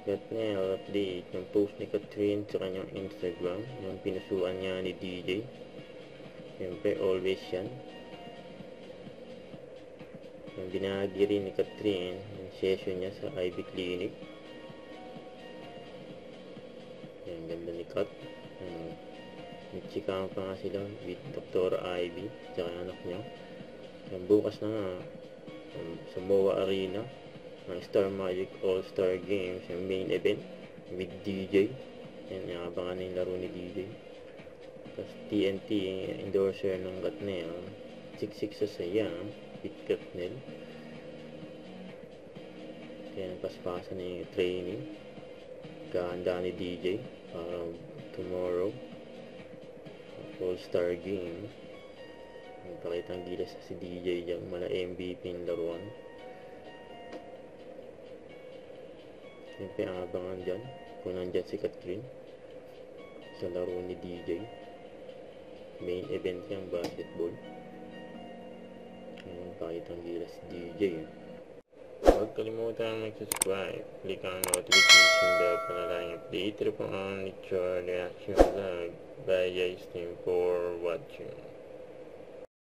Got na update yung post ni Catherine sa kanyang Instagram, yung pinusuan niya ni DJ. Siyempre, always yan. Yung binahagi rin ni Catherine yung session niya sa Ivy Clinic. Yung ganda ni Kat. Nagchikahan pa nga sila with Dr. Ivy tsaka anak niya. Yung bukas na nga sa MOA Arena ng Star Magic All-Star Games, yung main event with DJ. Yan, abangan na yung laro ni DJ. Tapos TNT endorser ng Katnel, siksik sa saya with Katnel. Kaya paspasan na yung training, kahanda ni DJ para tomorrow All-Star Game. Pakitang gilas si DJ dyan, mala MVP yung laruan. Siyempre abangan dyan kung nandyan si Catherine sa laro ni DJ. Main event yung basketball. Ngayon pakitang gilas si DJ. Huwag kalimutan mag-subscribe, click ang notification bell para lang update po ang Nichor Reaction Vlog. Bye guys, thank you for watching.